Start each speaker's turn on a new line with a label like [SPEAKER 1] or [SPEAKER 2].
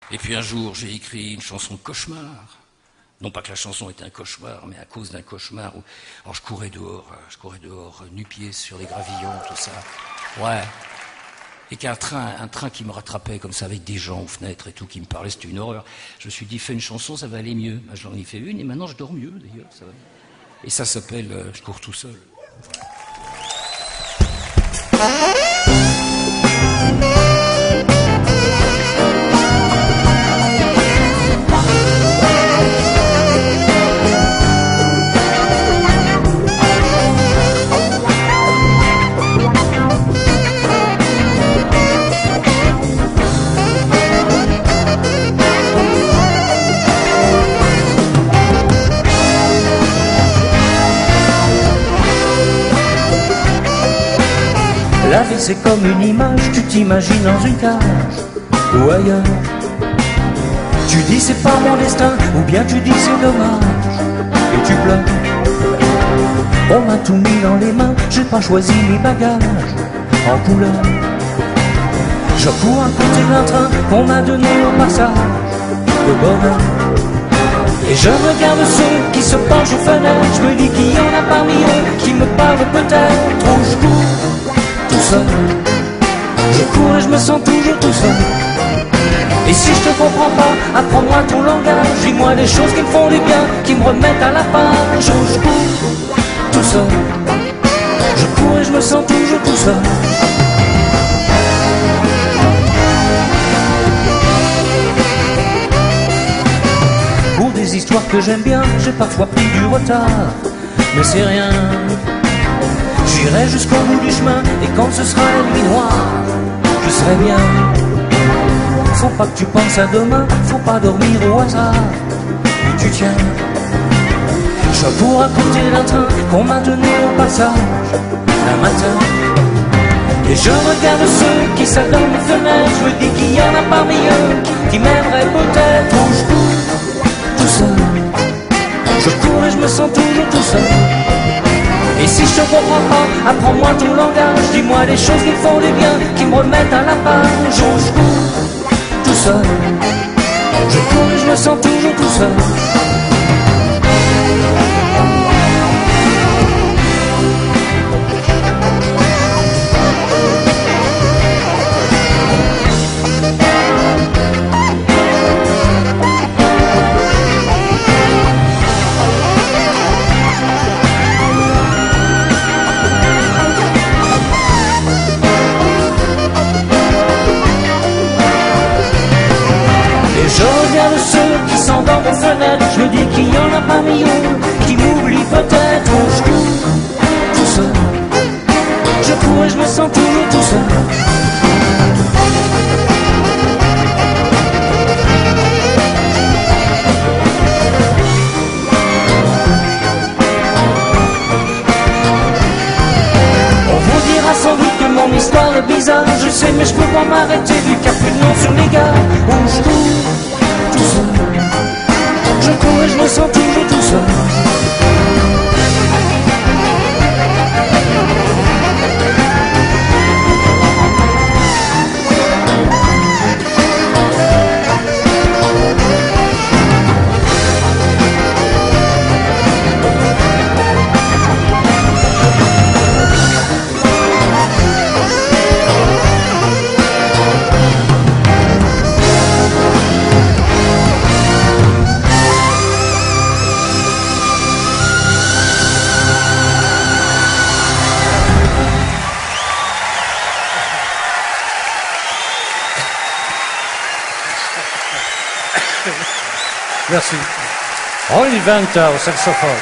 [SPEAKER 1] Et puis un jour, j'ai écrit une chanson de cauchemar. Non pas que la chanson était un cauchemar, mais à cause d'un cauchemar où... Alors je courais dehors, nu-pieds sur les gravillons, tout ça. Ouais. Et qu'un train qui me rattrapait comme ça avec des gens aux fenêtres et tout, qui me parlait, c'était une horreur. Je me suis dit, fais une chanson, ça va aller mieux. Ben, j'en ai fait une et maintenant je dors mieux d'ailleurs. Ça va. Et ça s'appelle Je cours tout seul.
[SPEAKER 2] La vie c'est comme une image, tu t'imagines dans une cage ou ailleurs. Tu dis c'est pas mon destin, ou bien tu dis c'est dommage, et tu pleures. On m'a tout mis dans les mains, j'ai pas choisi mes bagages en couleur. Je cours à côté d'un train qu'on m'a donné au passage de bonheur. Et je regarde ceux qui se penchent aux fenêtres, je me dis qu'il y en a parmi eux qui me parlent peut-être. Où je cours tout seul, je cours et je me sens toujours tout seul. Et si je te comprends pas, apprends-moi ton langage, dis-moi les choses qui me font du bien, qui me remettent à la page. Où je cours tout seul, je cours et je me sens toujours tout seul. Pour des histoires que j'aime bien, j'ai parfois pris du retard, mais c'est rien. J'irai jusqu'au bout du chemin, et quand ce sera la nuit noire, je serai bien. Faut pas que tu penses à demain, faut pas dormir au hasard, et tu tiens. Je cours à côté d'un train qu'on m'a donné au passage un matin. Et je regarde ceux qui savent dans mes fenêtres, je me dis qu'il y en a parmi eux qui m'aimeraient peut-être. Où je cours tout seul, je cours et je me sens toujours tout seul. Et si je te comprends pas, apprends-moi ton langage, dis-moi les choses qui me font du bien, qui me remettent à la page. Où je cours tout seul, je cours et je me sens toujours tout seul. Je regarde ceux qui sont dans mes fenêtres, je me dis qu'il y en a parmi eux qui m'oublient peut-être. Où je cours tout seul, je cours et je me sens toujours tout seul. On vous dira sans doute que mon histoire est bizarre, je sais mais je peux pas m'arrêter vu qu'il n'y a plus de nom sur les gars. Où je cours tout seul, je cours et je me sens toujours tout seul.
[SPEAKER 3] Merci. Rolly Venter au saxophone.